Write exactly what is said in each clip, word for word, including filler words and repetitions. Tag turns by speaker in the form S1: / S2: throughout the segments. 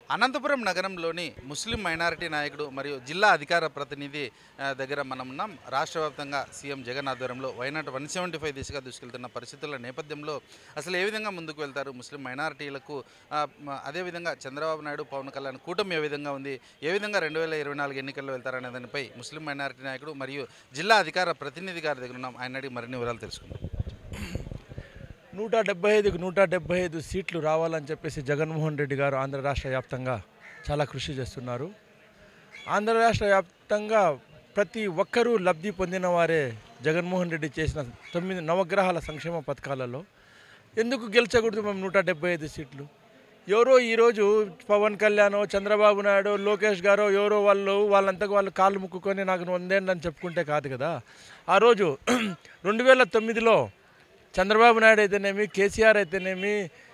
S1: అనంతపురం నగరంలోని ముస్లిం మైనారిటీ నాయకుడు మరియు జిల్లా అధికార ప్రతినిధి ఆ, దగ్గర మనం ఉన్నాం. రాష్ట్ర వ్యాప్తంగా సీఎం జగన్ ఆధ్వర్యంలో వైనాట్ వన్ సెవెంటీ ఫైవ్ దిశగా దూసుకెళ్తున్న పరిస్థితుల నేపథ్యంలో అసలు ఏ విధంగా ముందుకు వెళ్తారు ముస్లిం మైనారిటీలకు, ఆ, మ- అదేవిధంగా చంద్రబాబు నాయుడు పవన్ కళ్యాణ్ కూటమి ఏ విధంగా ఉంది, ఏ విధంగా రెండు వేల ఇరవై నాలుగు ఎన్నికల్లో వెళ్తారనే దానిపై ముస్లిం మైనారిటీ నాయకుడు మరియు జిల్లా అధికార ప్రతినిధి గారి దగ్గర ఉన్నాం. ఆయన అడిగి మరిన్ని వివరాలు తెలుసుకుందాం.
S2: నూట డెబ్బై ఐదుకు నూట డెబ్బై ఐదు సీట్లు రావాలని చెప్పేసి జగన్మోహన్ రెడ్డి గారు ఆంధ్ర రాష్ట్ర వ్యాప్తంగా చాలా కృషి చేస్తున్నారు. ఆంధ్ర రాష్ట్ర వ్యాప్తంగా ప్రతి ఒక్కరూ లబ్ధి పొందిన వారే జగన్మోహన్ రెడ్డి చేసిన తొమ్మిది నవగ్రహాల సంక్షేమ పథకాలలో. ఎందుకు గెలిచకూడదు మేము నూట డెబ్బై ఐదు సీట్లు? ఎవరో ఈరోజు పవన్ కళ్యాణ్, చంద్రబాబు నాయుడు, లోకేష్ గారో ఎవరో వాళ్ళు వాళ్ళంతకు వాళ్ళు కాళ్ళు ముక్కుకొని నాకు వందేండి అని చెప్పుకుంటే కాదు కదా. ఆ రోజు రెండు వేల తొమ్మిదిలో చంద్రబాబు నాయుడు అయితేనేమి, కేసీఆర్ అయితేనేమి,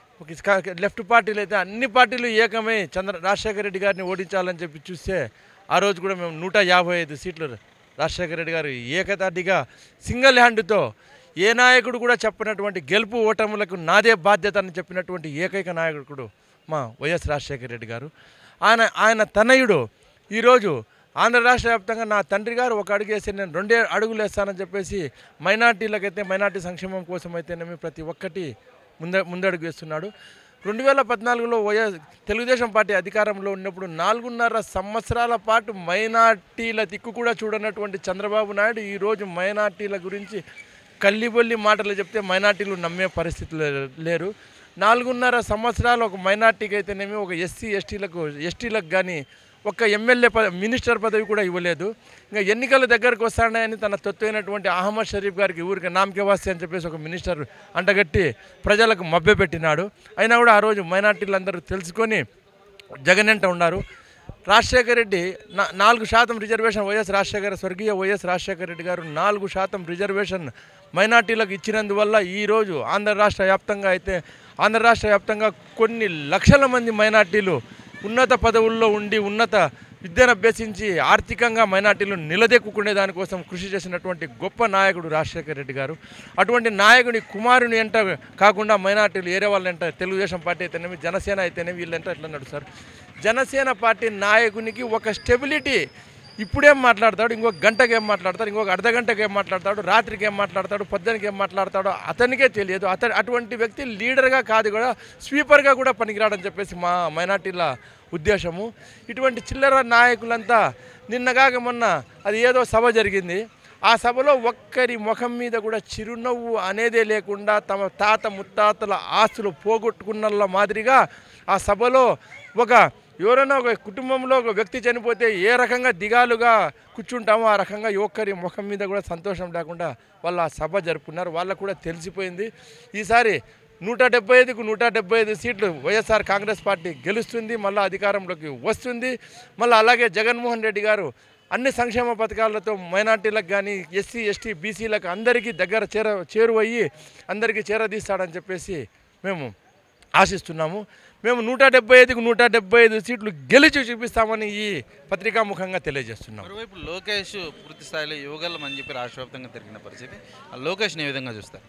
S2: లెఫ్ట్ పార్టీలు అయితే అన్ని పార్టీలు ఏకమై చంద్ర రాజశేఖర రెడ్డి గారిని ఓడించాలని చెప్పి చూస్తే ఆ రోజు కూడా మేము నూట యాభై ఐదు సీట్లు రాజశేఖర రెడ్డి గారు ఏకతాటిగా సింగిల్ హ్యాండ్తో ఏ నాయకుడు కూడా చెప్పినటువంటి గెలుపు ఓటములకు నాదే బాధ్యత అని చెప్పినటువంటి ఏకైక నాయకుడు మా వైఎస్ రాజశేఖర రెడ్డి గారు. ఆయన ఆయన తనయుడు ఈరోజు ఆంధ్ర రాష్ట్ర వ్యాప్తంగా నా తండ్రి గారు ఒక అడుగు వేసి నేను రెండే అడుగులు వేస్తానని చెప్పేసి మైనార్టీలకైతే మైనార్టీ సంక్షేమం కోసం అయితేనేమి ప్రతి ఒక్కటి ముంద ముందడుగు వేస్తున్నాడు. రెండు వేల పద్నాలుగులో వైఎస్ తెలుగుదేశం పార్టీ అధికారంలో ఉన్నప్పుడు నాలుగున్నర సంవత్సరాల పాటు మైనార్టీల దిక్కు కూడా చూడనటువంటి చంద్రబాబు నాయుడు ఈరోజు మైనార్టీల గురించి కల్లిబొల్లి మాటలు చెప్తే మైనార్టీలు నమ్మే పరిస్థితులు లేరు. నాలుగున్నర సంవత్సరాలు ఒక మైనార్టీకి అయితేనేమి, ఒక ఎస్సీ ఎస్టీలకు ఎస్టీలకు కానీ ఒక్క ఎమ్మెల్యే పద మినిస్టర్ పదవి కూడా ఇవ్వలేదు. ఇంకా ఎన్నికల దగ్గరకు వస్తాయని తన తొత్తు అయినటువంటి అహ్మద్ షరీఫ్ గారికి ఊరికి నామకే వాసి అని చెప్పేసి ఒక మినిస్టర్ అంటగట్టి ప్రజలకు మభ్యపెట్టినాడు. అయినా కూడా ఆ రోజు మైనార్టీలందరూ తెలుసుకొని జగన్ వెంట ఉన్నారు. రాజశేఖర రెడ్డి నా నాలుగు శాతం రిజర్వేషన్ వైఎస్ రాజశేఖర స్వర్గీయ వైఎస్ రాజశేఖర రెడ్డి గారు నాలుగు శాతం రిజర్వేషన్ మైనార్టీలకు ఇచ్చినందువల్ల ఈరోజు ఆంధ్ర రాష్ట్ర వ్యాప్తంగా అయితే ఆంధ్ర రాష్ట్ర వ్యాప్తంగా కొన్ని లక్షల మంది మైనార్టీలు ఉన్నత పదవుల్లో ఉండి ఉన్నత విద్యను అభ్యసించి ఆర్థికంగా మైనార్టీలు నిలదెక్కుకునే దానికోసం కృషి చేసినటువంటి గొప్ప నాయకుడు రాజశేఖర రెడ్డి గారు. అటువంటి నాయకుడి కుమారుని ఎంట కాకుండా మైనార్టీలు ఏరే వాళ్ళ ఎంట తెలుగుదేశం పార్టీ అయితేనేమి, జనసేన అయితేనేమి వీళ్ళంట ఎట్లా నడుస్తారు? జనసేన పార్టీ నాయకునికి ఒక స్టెబిలిటీ, ఇప్పుడేం మాట్లాడతాడు, ఇంకొక గంటకి ఏం మాట్లాడతాడు, ఇంకొక అర్ధ గంటకి ఏం మాట్లాడతాడు, రాత్రికి ఏం మాట్లాడతాడు, పొద్దునకి ఏం మాట్లాడతాడో అతనికే తెలియదు. అతను అటువంటి వ్యక్తి లీడర్గా కాదు కూడా స్వీపర్గా కూడా పనికిరాడని చెప్పేసి మా మైనార్టీల ఉద్దేశము. ఇటువంటి చిల్లర నాయకులంతా నిన్నగాక మొన్న అది ఏదో సభ జరిగింది. ఆ సభలో ఒక్కరి ముఖం మీద కూడా చిరునవ్వు అనేదే లేకుండా తమ తాత ముత్తాతల ఆస్తులు పోగొట్టుకున్న మాదిరిగా ఆ సభలో ఒక ఎవరైనా ఒక కుటుంబంలో ఒక వ్యక్తి చనిపోతే ఏ రకంగా దిగాలుగా కూర్చుంటామో ఆ రకంగా ఒక్కరి ముఖం మీద కూడా సంతోషం లేకుండా వాళ్ళు ఆ సభ జరుపుకున్నారు. వాళ్ళకు కూడా తెలిసిపోయింది ఈసారి నూట డెబ్బై ఐదుకు నూట డెబ్బై ఐదు సీట్లు వైఎస్ఆర్ కాంగ్రెస్ పార్టీ గెలుస్తుంది, మళ్ళీ అధికారంలోకి వస్తుంది. మళ్ళీ అలాగే జగన్మోహన్ రెడ్డి గారు అన్ని సంక్షేమ పథకాలతో మైనార్టీలకు కానీ ఎస్సీ ఎస్టీ బీసీలకు అందరికీ దగ్గర చేర చేరువయ్యి అందరికీ చేరదీస్తాడని చెప్పేసి మేము ఆశిస్తున్నాము. మేము నూట డెబ్బై ఐదుకు నూట డెబ్బై ఐదు సీట్లు గెలిచి చూపిస్తామని ఈ పత్రికాముఖంగా తెలియజేస్తున్నాం.
S1: మరోవైపు లోకేష్ పూర్తి స్థాయిలో యువగలం అని చెప్పి రాష్ట్ర వ్యాప్తంగా తిరిగిన పరిస్థితి, ఆ లోకేష్ని ఏ విధంగా చూస్తారు?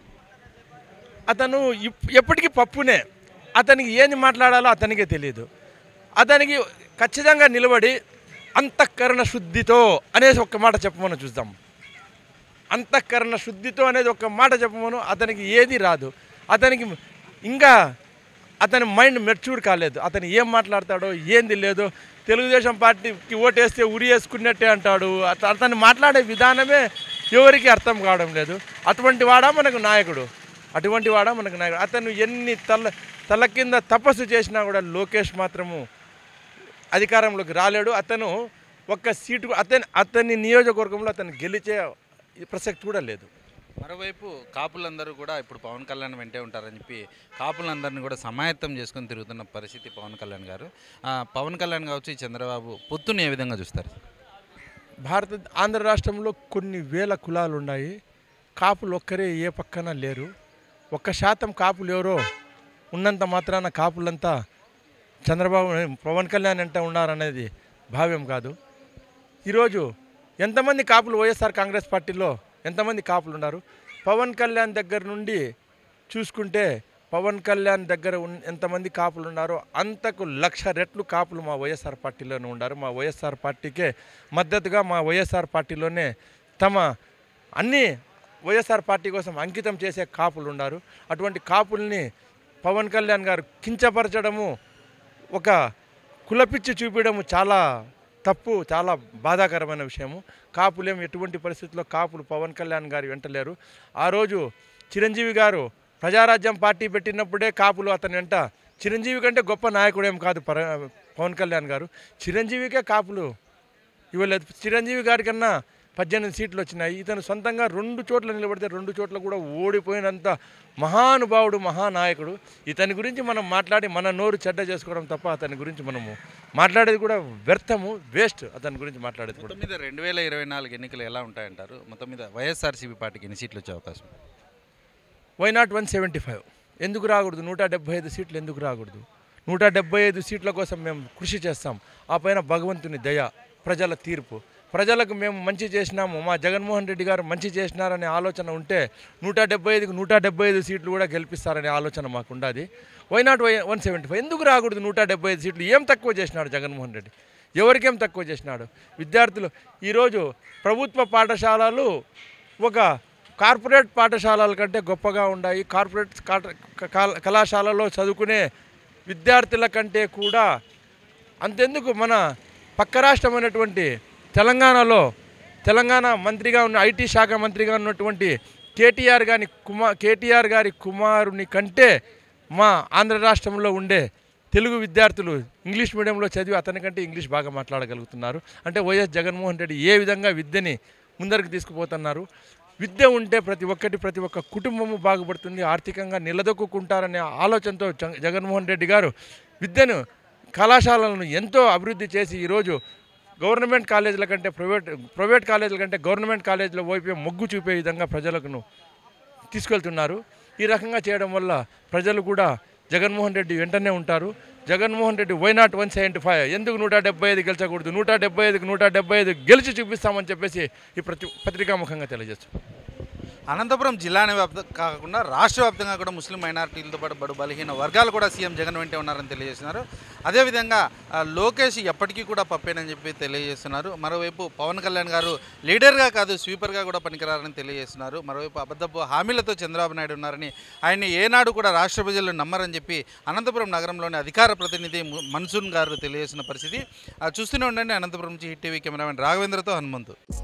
S2: అతను ఇప్- ఎప్పటికీ పప్పునే. అతనికి ఏది మాట్లాడాలో అతనికే తెలియదు. అతనికి ఖచ్చితంగా నిలబడి అంతఃకరణ శుద్ధితో అనేసి ఒక్క మాట చెప్పమని చూద్దాం. అంతఃకరణ శుద్ధితో అనేది ఒక్క మాట చెప్పమను. అతనికి ఏది రాదు. అతనికి ఇంకా అతని మైండ్ మెచ్యూర్ కాలేదు. అతను ఏం మాట్లాడతాడో ఏంది లేదో. తెలుగుదేశం పార్టీకి ఓటేస్తే ఉరి వేసుకున్నట్టే అంటాడు. అత అతను మాట్లాడే విధానమే ఎవరికి అర్థం కావడం లేదు. అటువంటి వాడా మనకు నాయకుడు? అటువంటి వాడా మనకు నాయకుడు? అతను ఎన్ని తల తల కింద తపస్సు చేసినా కూడా లోకేష్ మాత్రము అధికారంలోకి రాలేడు. అతను ఒక్క సీటు అతని అతని నియోజకవర్గంలో అతను గెలిచే ప్రసక్తి కూడా లేదు.
S1: మరోవైపు కాపులందరూ కూడా ఇప్పుడు పవన్ కళ్యాణ్ వెంటే ఉంటారని చెప్పి కాపులందరినీ కూడా సమాయత్తం చేసుకొని తిరుగుతున్న పరిస్థితి పవన్ కళ్యాణ్ గారు. ఆ, పవన్ కళ్యాణ్ కావచ్చు, ఈ చంద్రబాబు పొత్తుని ఏ విధంగా చూస్తారు?
S2: భారత ఆంధ్ర రాష్ట్రంలో కొన్ని వేల కులాలు ఉన్నాయి. కాపులు ఒక్కరే ఏ పక్కన లేరు. ఒక్క శాతం కాపులు ఎవరో ఉన్నంత మాత్రాన కాపులంతా చంద్రబాబు పవన్ కళ్యాణ్ అంటే ఉన్నారనేది భావ్యం కాదు. ఈరోజు ఎంతమంది కాపులు వైఎస్ఆర్ కాంగ్రెస్ పార్టీలో ఎంతమంది కాపులు ఉన్నారు? పవన్ కళ్యాణ్ దగ్గర నుండి చూసుకుంటే పవన్ కళ్యాణ్ దగ్గర ఉన్ ఎంతమంది కాపులు ఉన్నారో అంతకు లక్ష రెట్లు కాపులు మా వైఎస్ఆర్ పార్టీలోనే ఉన్నారు. మా వైఎస్ఆర్ పార్టీకే మద్దతుగా మా వైఎస్ఆర్ పార్టీలోనే తమ అన్ని వైఎస్ఆర్ పార్టీ కోసం అంకితం చేసే కాపులు ఉన్నారు. అటువంటి కాపుల్ని పవన్ కళ్యాణ్ గారు కించపరచడము, ఒక కులపిచ్చి చూపించడము చాలా తప్పు, చాలా బాధాకరమైన విషయము. కాపులేం ఎటువంటి పరిస్థితుల్లో కాపులు పవన్ కళ్యాణ్ గారు వెంటలేరు. ఆ రోజు చిరంజీవి గారు ప్రజారాజ్యం పార్టీ పెట్టినప్పుడే కాపులు అతని వెంట, చిరంజీవి కంటే గొప్ప నాయకుడేం కాదు పర పవన్ కళ్యాణ్ గారు, చిరంజీవికే కాపులు ఇవ్వలేదు. చిరంజీవి గారి కన్నా పద్దెనిమిది సీట్లు వచ్చినాయి. ఇతను సొంతంగా రెండు చోట్ల నిలబడితే రెండు చోట్ల కూడా ఓడిపోయినంత మహానుభావుడు, మహానాయకుడు. ఇతని గురించి మనం మాట్లాడి మన నోరు చెడ్డ చేసుకోవడం తప్ప అతని గురించి మనము మాట్లాడేది కూడా వ్యర్థము, వేస్ట్. అతని గురించి మాట్లాడేది కూడా.
S1: మొత్తం మీద రెండు వేల ఇరవై నాలుగు ఎన్నికలు ఎలా ఉంటాయంటారు? మొత్తం మీద వైఎస్ఆర్సీపీ పార్టీకి ఎన్ని సీట్లు వచ్చే అవకాశం?
S2: Why not one seventy five ఎందుకు రాకూడదు? నూట డెబ్బై ఐదు సీట్లు ఎందుకు రాకూడదు? నూట డెబ్బై ఐదు సీట్ల కోసం మేము కృషి చేస్తాం. ఆ పైన భగవంతుని దయ, ప్రజల తీర్పు. ప్రజలకు మేము మంచి చేసినాము, మా జగన్మోహన్ రెడ్డి గారు మంచి చేసినారనే ఆలోచన ఉంటే నూట డెబ్బై ఐదుకు నూట డెబ్బై ఐదు సీట్లు కూడా గెలిపిస్తారనే ఆలోచన మాకు ఉండాది. Why not why one seventy five ఎందుకు రాకూడదు? నూట డెబ్బై ఐదు సీట్లు ఏం తక్కువ చేసినాడు జగన్మోహన్ రెడ్డి? ఎవరికేం తక్కువ చేసినాడు? విద్యార్థులు ఈరోజు ప్రభుత్వ పాఠశాలలు ఒక కార్పొరేట్ పాఠశాలల కంటే గొప్పగా ఉన్నాయి. కార్పొరేట్ కళాశాలలో చదువుకునే విద్యార్థుల కంటే కూడా అంతెందుకు మన పక్క రాష్ట్రమైనటువంటి తెలంగాణలో తెలంగాణ మంత్రిగా ఉన్న ఐటీ శాఖ మంత్రిగా ఉన్నటువంటి కేటీఆర్ గారి కుమార్ కేటీఆర్ గారి కుమారుని కంటే మా ఆంధ్ర రాష్ట్రంలో ఉండే తెలుగు విద్యార్థులు ఇంగ్లీష్ మీడియంలో చదివి అతని కంటే ఇంగ్లీష్ బాగా మాట్లాడగలుగుతున్నారు. అంటే వైఎస్ జగన్మోహన్ రెడ్డి ఏ విధంగా విద్యని ముందరికి తీసుకుపోతున్నారు. విద్య ఉంటే ప్రతి ఒక్కటి ప్రతి ఒక్క కుటుంబము బాగుపడుతుంది, ఆర్థికంగా నిలదొక్కుంటారనే ఆలోచనతో జగన్మోహన్ రెడ్డి గారు విద్యను, కళాశాలలను ఎంతో అభివృద్ధి చేసి ఈరోజు గవర్నమెంట్ కాలేజీల కంటే ప్రైవేట్ ప్రైవేట్ కాలేజీల కంటే గవర్నమెంట్ కాలేజీలో వైపు మొగ్గు చూపే విధంగా ప్రజలకు తీసుకెళ్తున్నారు. ఈ రకంగా చేయడం వల్ల ప్రజలు కూడా జగన్మోహన్ రెడ్డి వెంటనే ఉంటారు. Jaganmohan Reddy why not one seventy five ఎందుకు నూట డెబ్బై ఐదు గెలిచకూడదు? నూట డెబ్బై ఐదుకి నూట డెబ్బై ఐదు గెలిచి చూపిస్తామని చెప్పేసి ఈ ప్రతి పత్రికాముఖంగా తెలియజేస్తాం.
S1: అనంతపురం జిల్లానే వ్యాప్త కాకుండా రాష్ట్ర వ్యాప్తంగా కూడా ముస్లిం మైనారిటీలతో పాటు బడు బలహీన వర్గాలు కూడా సీఎం జగన్ వెంటే ఉన్నారని తెలియజేస్తున్నారు. అదేవిధంగా లోకేష్ ఎప్పటికీ కూడా పప్పేనని చెప్పి తెలియజేస్తున్నారు. మరోవైపు పవన్ కళ్యాణ్ గారు లీడర్గా కాదు స్వీపర్గా కూడా పనికిరారని తెలియజేస్తున్నారు. మరోవైపు అబద్ధపు హామీలతో చంద్రబాబు నాయుడు ఉన్నారని, ఆయన్ని ఏనాడు కూడా రాష్ట్ర ప్రజలు నమ్మరని చెప్పి అనంతపురం నగరంలోని అధికార ప్రతినిధి మన్సూన్ గారు తెలియజేసిన పరిస్థితి. చూస్తూనే ఉండండి. అనంతపురం నుంచి హిట్ టీవీ కెమెరామెన్ రాఘవేంద్రతో హనుమంతు.